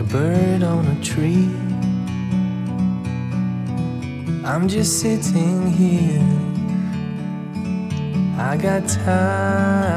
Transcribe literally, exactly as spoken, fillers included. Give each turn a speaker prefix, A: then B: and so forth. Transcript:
A: a bird on a tree. I'm just sitting here, I got time.